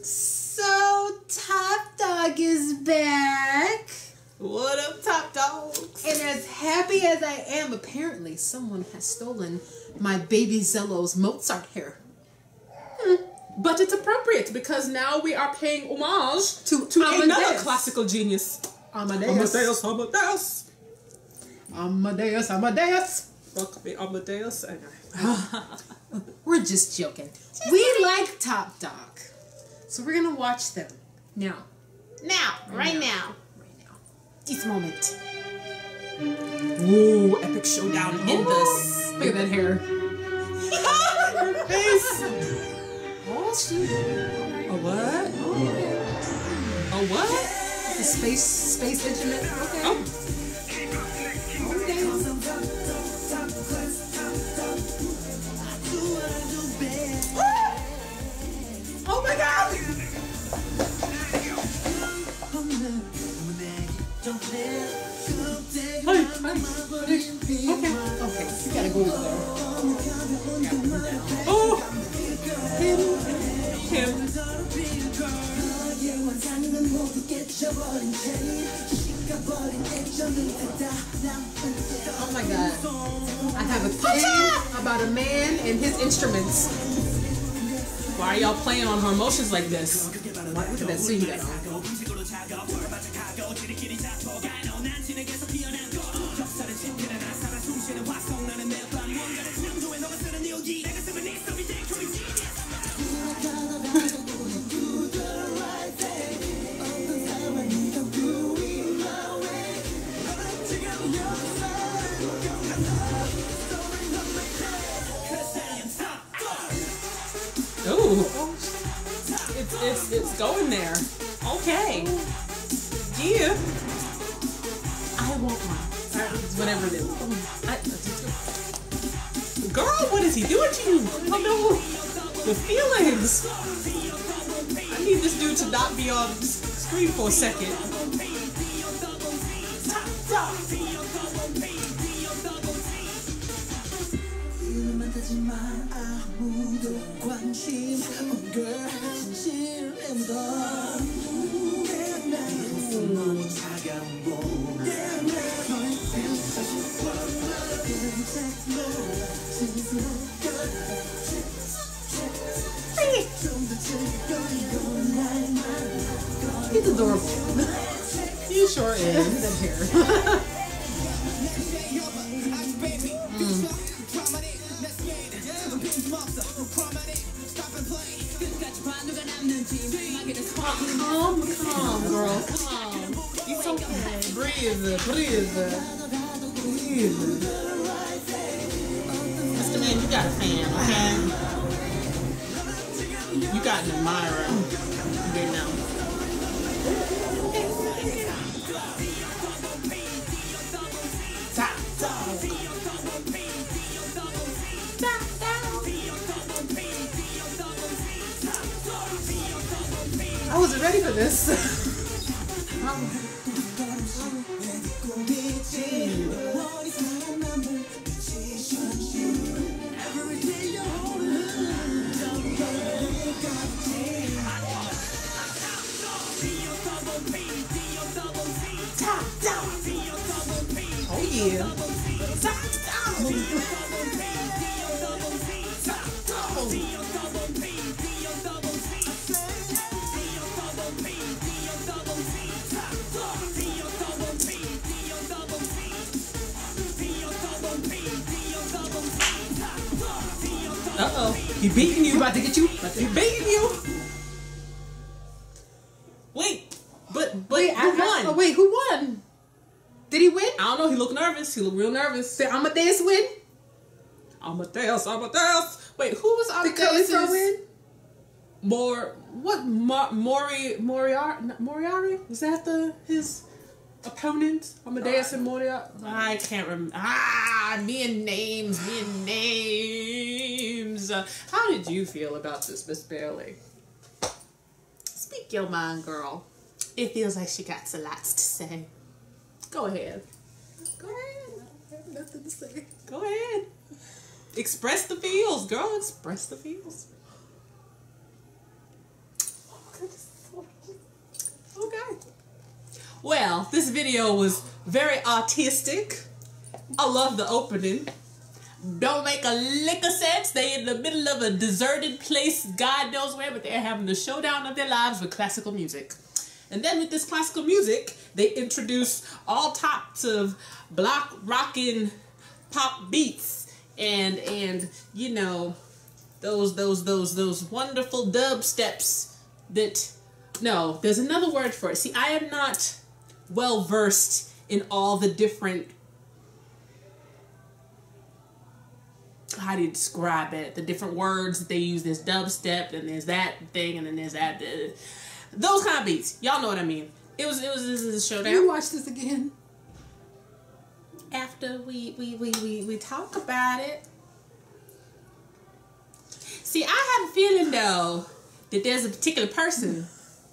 So, Topp Dogg is back. What up, Topp Dogs? And as happy as I am, apparently someone has stolen my baby Zello's Mozart hair. But it's appropriate because now we are paying homage to Amadeus. another classical genius. Amadeus. Fuck me, Amadeus. We're just joking. We like Topp Dogg. So we're going to watch them. Now. Right now. This moment. Ooh, epic showdown in this. Look at that hair. Her face. Oh, shoot. A what? A what? The space instrument. Okay. Oh. Oh my God! Okay, you gotta go over there. Oh! Him. Oh my God. I have a thing about a man and his instruments. Why are y'all playing on her emotions like this? Look at that suit you got on. Ooh. It's going there. Okay. Yeah. I want one. Whatever it is. Girl, what is he doing to you? Oh no. The feelings. I need this dude to not be on screen for a second. He's adorable. He sure is. That hair. Calm, girl. Calm. It's okay. Breathe. Mr. Man, you got a fan, okay? You got an admirer. You know. Topp Dogg. I wasn't ready for this. Topp Dogg. Oh yeah. Topp Dogg. Uh-oh. He beating you. About to get you. He beating you. Wait. But Wait, who won? Oh, wait, who won? Did he win? I don't know. He looked nervous. He looked real nervous. Did Amadeus win? Amadeus. Wait, who was Did Calypso win? Moriarty? Was that his opponent? Amadeus and Moriarty? I can't remember. Me and names. How did you feel about this, Miss Bailey? Speak your mind, girl. It feels like she got a lot to say. Go ahead. Go ahead. I have nothing to say. Go ahead. Express the feels, girl. Express the feels. Okay. Well, this video was very artistic. I love the opening. Don't make a lick of sense. They in the middle of a deserted place, God knows where, but they're having the showdown of their lives with classical music. And then with this classical music, they introduce all types of block rockin' pop beats and you know those wonderful dub steps that no, there's another word for it. See, I am not well versed in all the different, how do you describe it? The different words that they use. There's dubstep, and there's that thing, and then there's that. Those kind of beats. Y'all know what I mean. This is a showdown. You watch this again after we talk about it. See, I have a feeling though that there's a particular person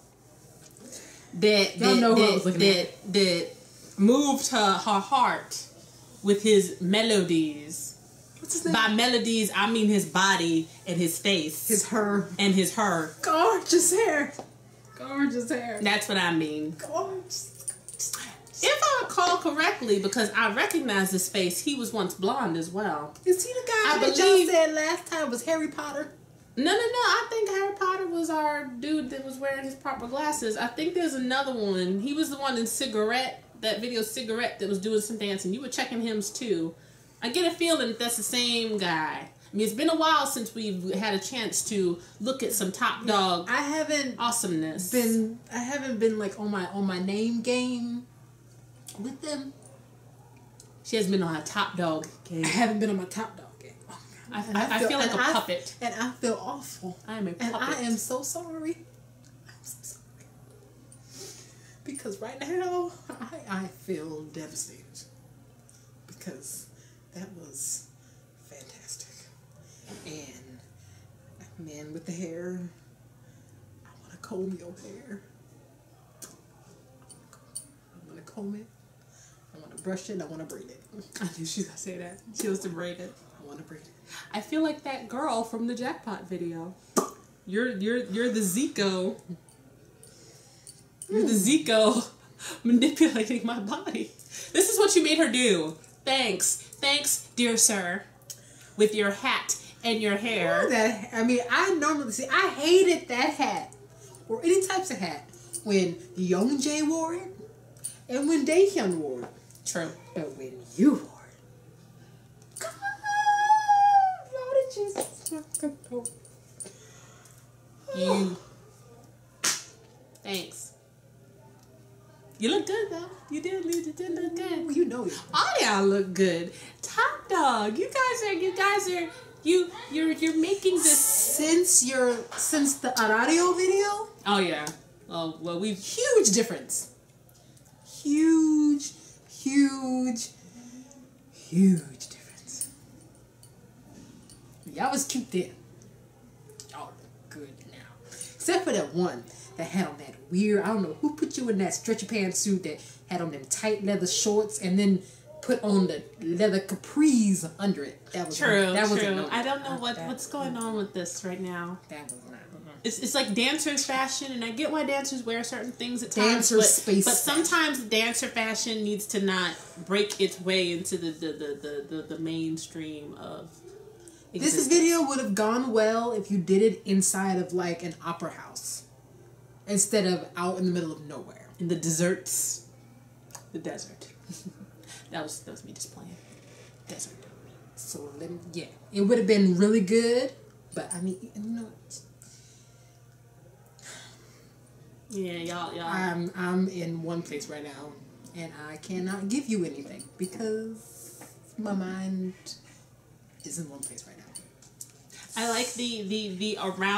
that moved her heart with his melodies. What's his name? By melodies, I mean his body and his face. His her. And his her. Gorgeous hair. Gorgeous hair. That's what I mean. Gorgeous. If I recall correctly, because I recognize this face, he was once blonde as well. Is he the guy that y'all said last time was Harry Potter? No. I think Harry Potter was our dude that was wearing his proper glasses. I think there's another one. He was the one in Cigarette, that video Cigarette, that was doing some dancing. You were checking him too. I get a feeling that's the same guy. I mean, it's been a while since we've had a chance to look at some Topp Dogg. I haven't been like on my name game with them. She has been on a Topp Dogg game. I haven't been on my Topp Dogg game. Oh my God. I feel like a puppet. And I feel awful. I am a puppet. And I am so sorry. I'm so sorry. Because right now, I feel devastated. Because that was fantastic. And man with the hair, I want to comb your hair. I want to comb it. I want to brush it. I want to braid it. I knew she was gonna say that. She was to braid it. I want to braid it. I feel like that girl from the Jackpot video. You're the Zico. You're the Zico manipulating my body. This is what you made her do. Thanks, dear sir, with your hat and your hair. I hated that hat, or any types of hat, when Young Jay wore it, and when Daehyun wore it. True. But when you wore it, come on, Lord of Jesus. You. Thanks. You look good though. You did look good. You know it. All y'all look good. Topp Dogg, you're making this since the Arario video. Oh yeah. Oh well, huge difference. Huge difference. Y'all was cute then. Y'all look good now. Except for that one that had on that weird, I don't know who put you in that stretchy pantsuit that had on them tight leather shorts and then put on the leather capris under it. That was true. That was true. I don't know what's going on with this right now. That was not. It's like dancers fashion, and I get why dancers wear certain things at times. But sometimes dancer fashion needs to not break its way into the mainstream of existence. This video would have gone well if you did it inside of like an opera house instead of out in the middle of nowhere. In the deserts. The desert. that was me just playing. Desert. So it would have been really good, but I mean, you know. Yeah, y'all. I'm in one place right now, and I cannot give you anything because my mind is in one place right now. I like the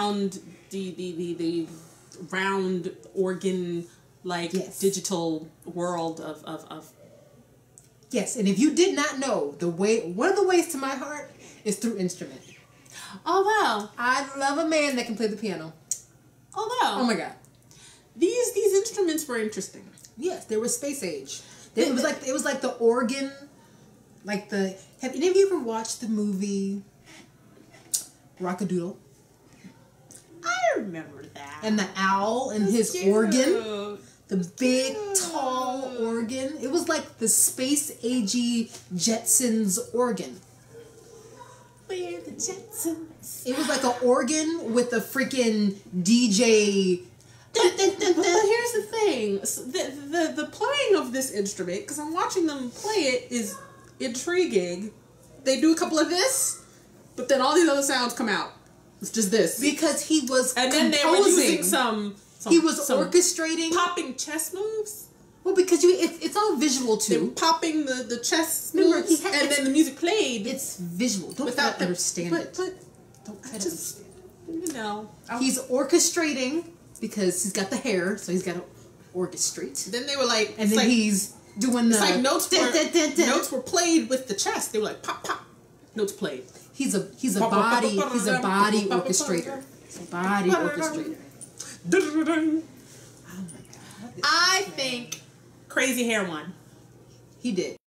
round organ digital world of. Yes, and if you did not know, one of the ways to my heart is through instrument. Oh wow! I love a man that can play the piano. Oh wow! Oh my God! These instruments were interesting. Yes, they were space age. It was like the organ, like the. Have any of you ever watched the movie Rockadoodle? I remember that. And the owl and his Cute. organ. The big, tall organ. It was like the space-agey Jetsons organ. We're the Jetsons. It was like an organ with a freaking DJ. But here's the thing. The playing of this instrument, because I'm watching them play it, is intriguing. They do a couple of this, but then all these other sounds come out. It's just this. Because he was and then composing. they were using some he was orchestrating. popping chess moves. Well, because it's all visual They were too. popping the chess Remember, moves, and then the music played. It's visual. Don't without try to understand it. But Don't try I to just, understand. you know. He's orchestrating because he's got the hair, so he's got to orchestrate. Then they were like, And it's then like, he's doing the it's like notes notes were played with the chess. They were like pop pop. Notes played. He's a body orchestrator. He's a body orchestrator. Oh my god. I think Crazy Hair won. He did.